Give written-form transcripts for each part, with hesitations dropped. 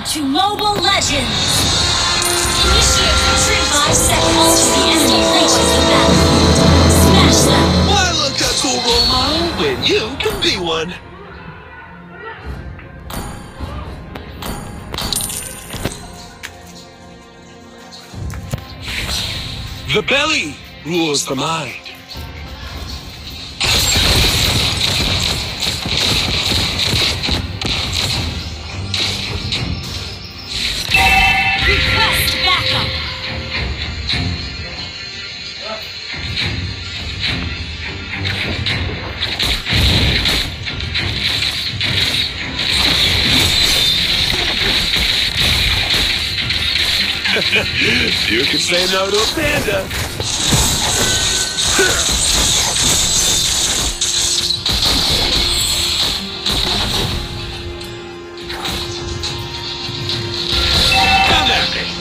to Mobile Legends! Initiate retreat 5 seconds till the enemy reaches the battlefield. Smash them! Why look a cool role model when you can be one? The belly rules the mind. Request backup! You can say no to a panda. Come at me.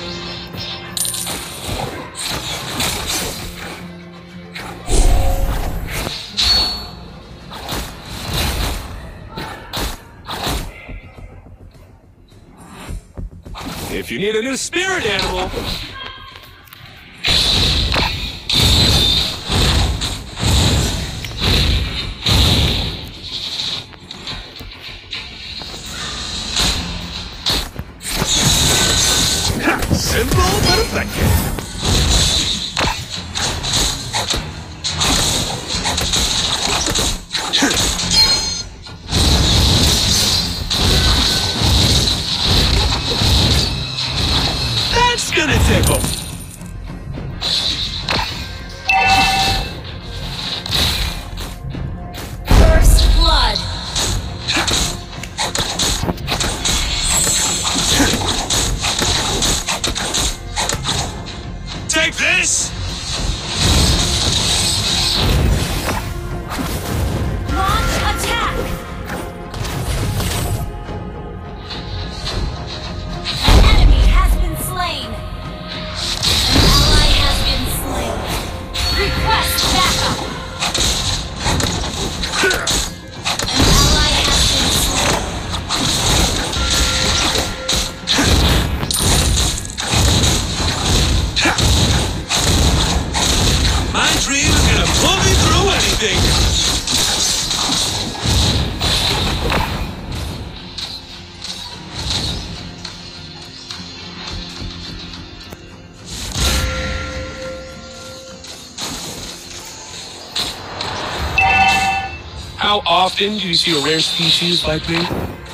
If you need a new spirit animal, simple but effective. That's gonna tickle. First blood! Take this! Launch attack! An enemy has been slain! An ally has been slain! Request backup! An ally has been slain! My dream is gonna pull me through anything. How often do you see a rare species like me?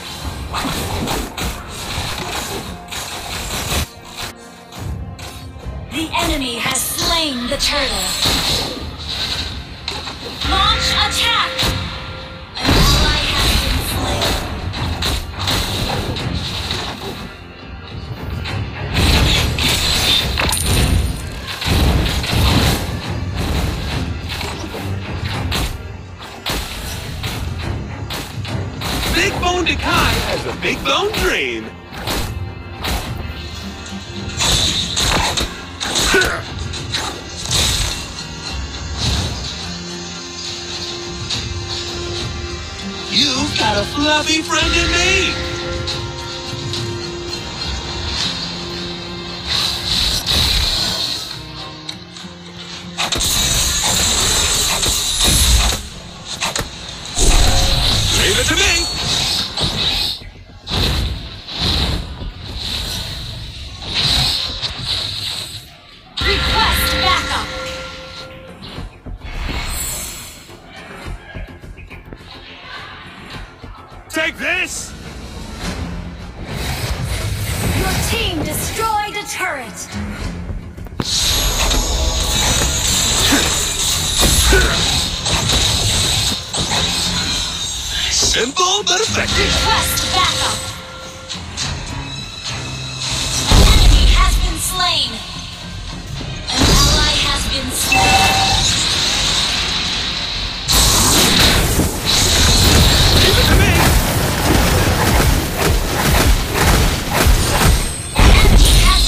The enemy has slain the turtle. Launch attack! An ally has been slain. Big Bone Dekai has a big bone dream. You've got a fluffy friend in me. Leave it to me. Request backup! Take this. Your team destroyed a turret! Simple but effective. Request backup! An enemy has been slain! An ally has been slain! Leave it to me. An enemy has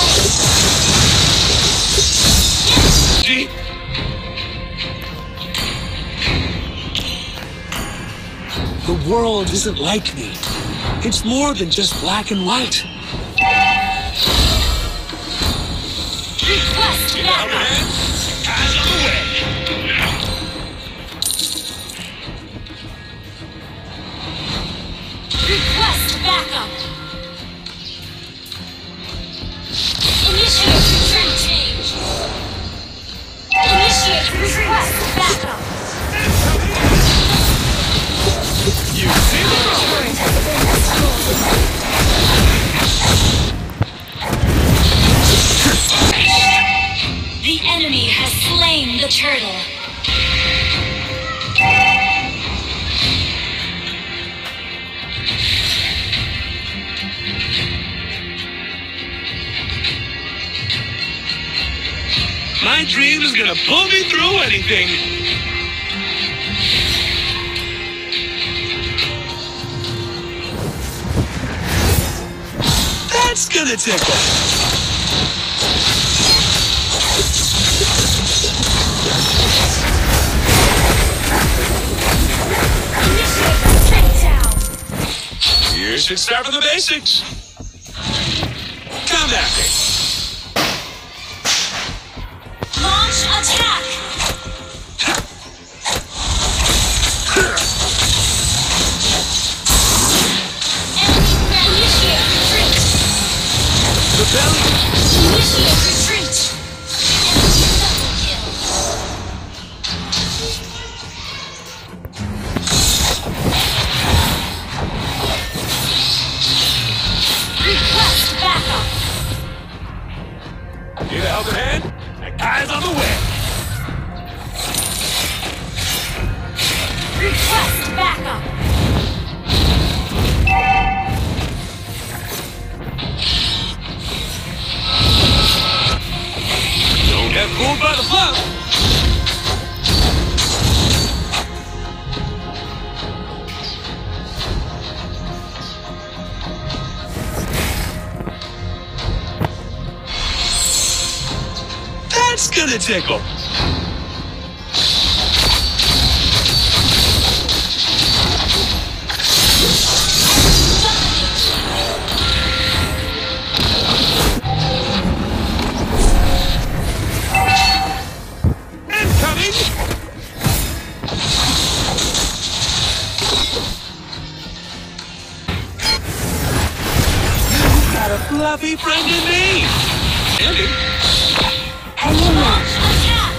been slain! Gee. The world isn't like me. It's more than just black and white. Request backup. Eyes on the way. Request backup. Initiate retreat change. Initiate request backup. You see the Turret has been destroyed. The enemy has slain the turtle. My dream is gonna pull me through anything. That's gonna tickle. You should start with the basics. Come at me. Launch attack! Enemy initiate retreat! The belly. Initiate retreat! Enemy double kill! Request backup! Need a helping hand? Eyes on the way. Request backup! Don't get fooled by the fluff. That's gonna tickle. Incoming! You got a fluffy friend in me. Andy. Launch attack!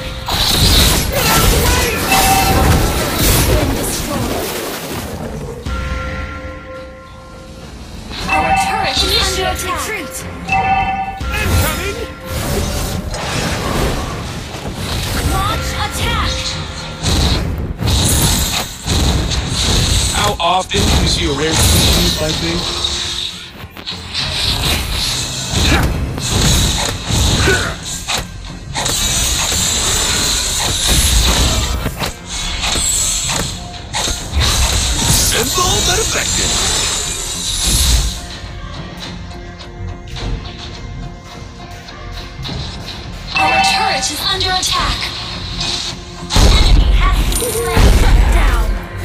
Been destroyed. Our turret is under attack. Incoming! Launch attack! How often do you see a rare species like me? Simple but effective. Our turret is under attack. Enemy has been slain. Down.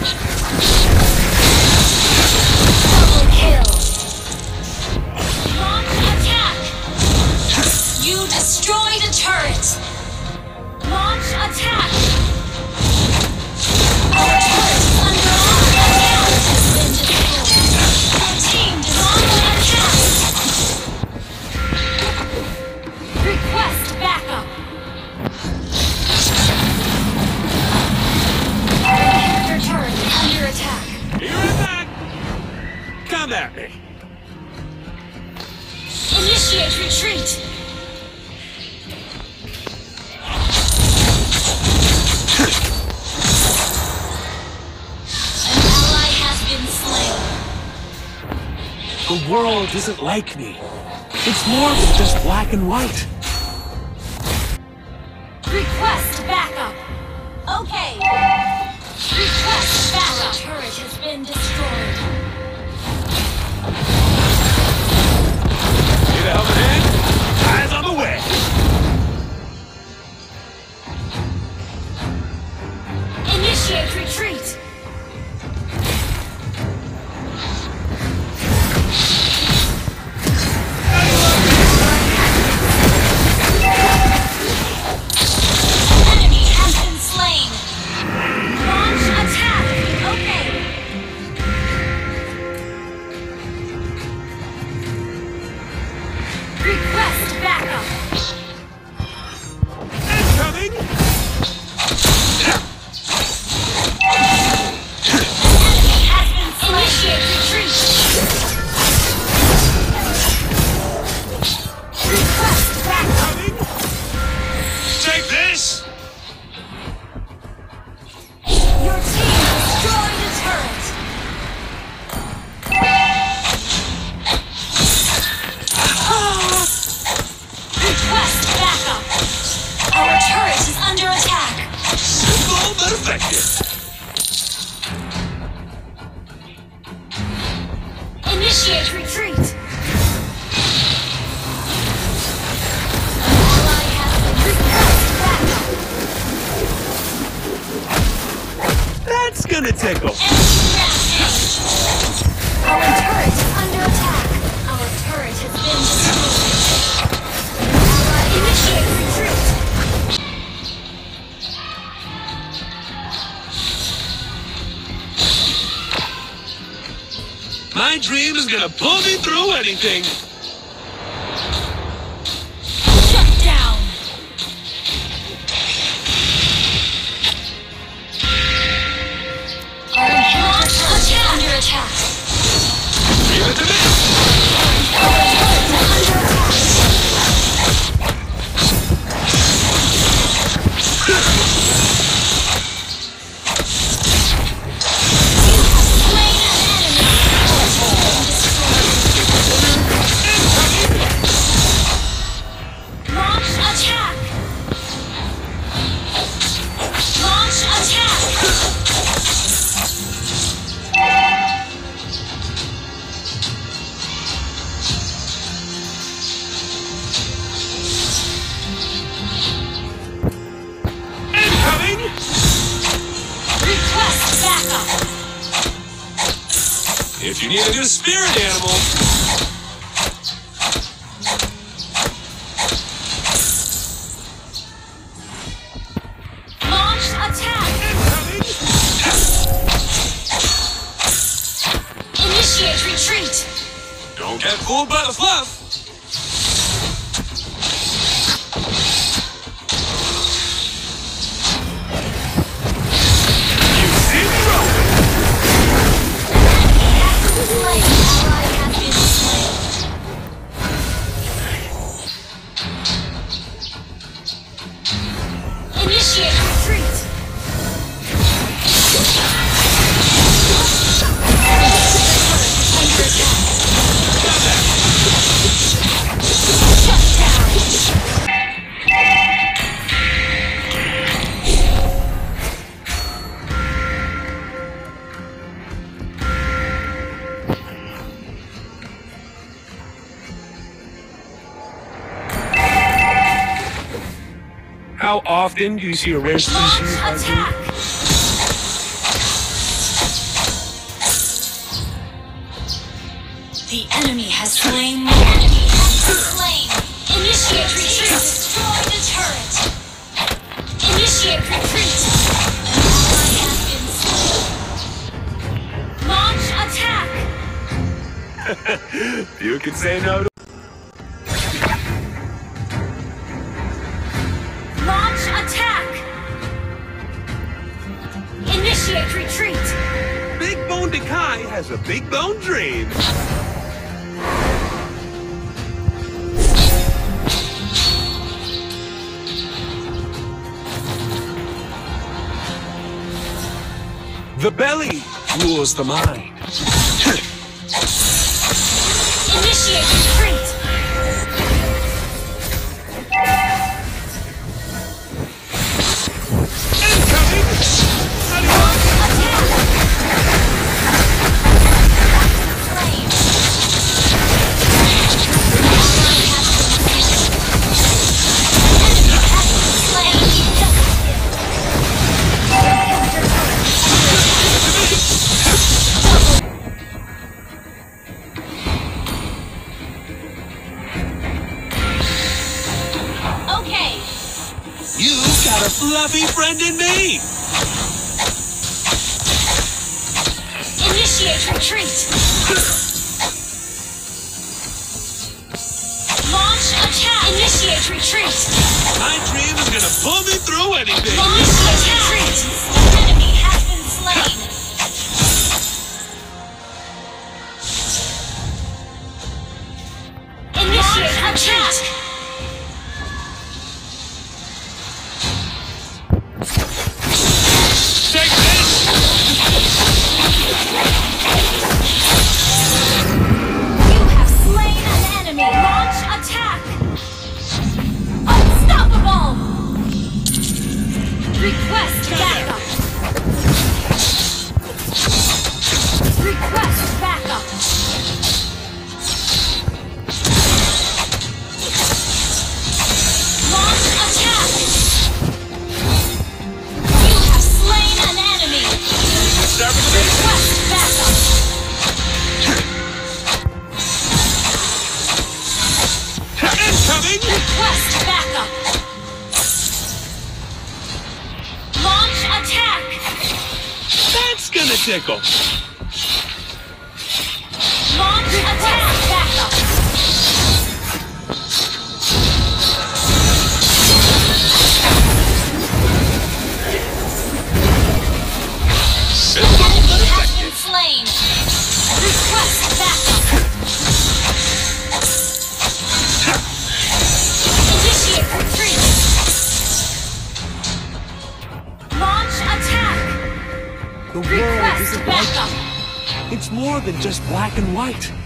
Double kill. Launch attack. You destroyed a turret. Launch attack. Our turret is under attack. Has been destroyed. Your team is under attack. Request backup. Our inhibitor turret is under attack. Here and back. Come at me. Initiate retreat. An ally has been slain. The world isn't like me. It's more than just black and white. Request backup. Okay. Request backup. Our turret has been destroyed. Need a helping hand? Eyes on the way. Initiate retreat. Initiate retreat. Ally has been request backup. That's gonna tickle. Enemy rampage. Our turret is under attack. Our turret has been destroyed. Ally initiate retreat. My dream is gonna pull me through anything. Shut down. Our launch attack. Under attack. Give it to me. Our turret is under attack. Slain an enemy. Launch attack. Launch attack. Incoming. Request backup. If you need a new spirit animal, Launch attack. incoming. Initiate retreat. Don't get fooled by the fluff. You see me rolling. Slain. Ally has been slain. Initiate retreat. Under attack. Shut down. How often do you see a rare species Launch like this? attack. The enemy has slain. The enemy has been slain. Initiate retreat. Destroy the turret. Initiate retreat. Ally has been slain. Launch attack. You can say no to. Launch attack. Initiate retreat. Big Bone Dekai has a big bone dream. The belly rules the mind. Initiate retreat. Incoming! Launch attack. Flame. Ally has been slain. Enemy has been slain. Double kill. Okay. You got a fluffy friend in me! Initiate retreat. Launch attack. Initiate retreat. My dream is gonna pull me through anything! Launch retreat. Enemy has been slain. Initiate attack. Take this! You have slain an enemy. Launch attack. Unstoppable. Request backup. Request backup. Incoming! Request backup. Launch attack. That's gonna tickle. Launch attack backup. Simple Enemy but has effective. been slain. Request backup. Initiate retreat. Launch attack. The world Request isn't like backup. It's more than just black and white.